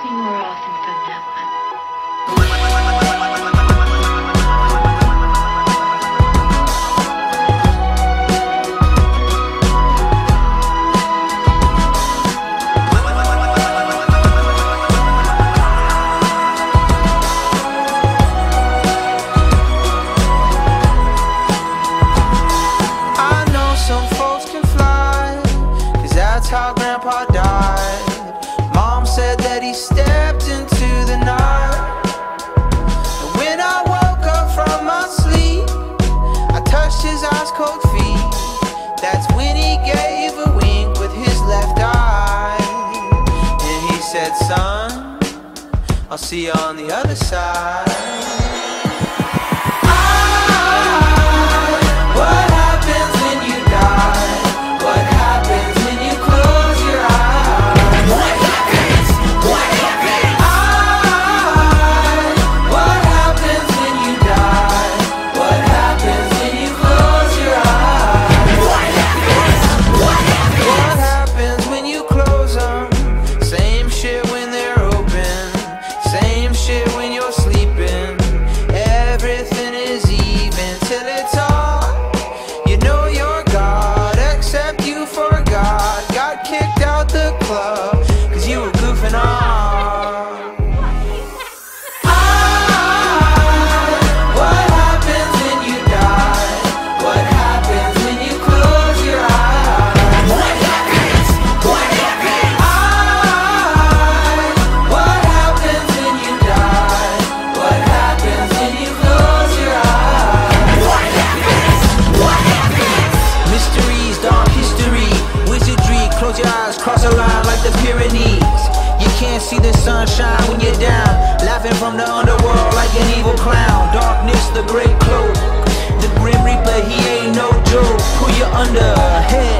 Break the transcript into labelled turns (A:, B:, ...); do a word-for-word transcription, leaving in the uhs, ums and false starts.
A: me more often from now on.
B: That's how Grandpa died. Mom said that he stepped into the night. And when I woke up from my sleep, I touched his ice cold feet. That's when he gave a wink with his left eye. And he said, son, I'll see you on the other side. I, what happens when you die? What happens when you close your eyes? What happens? What happens? I, what happens when you die? What happens when you close your eyes? What happens? What happens? What happens when you close them? Same shit when they're open. Same shit when you're sleeping. Everything is even till it's all. You know you're God, except you forgot. Got kicked out the club, cause you were goofing on. I, what happens when you die? What happens when you close your eyes? What happens? What happens? I, what happens when you die? What happens when you close your eyes? What happens? What happens? Mysteries, dark history, wizardry. Close your eyes, cross a line like the Pyrenees. You can't see the sunshine when you're down, laughing from the underworld like an evil clown. Darkness, the great cloak, the grim reaper, he ain't no joke. Pull you under, head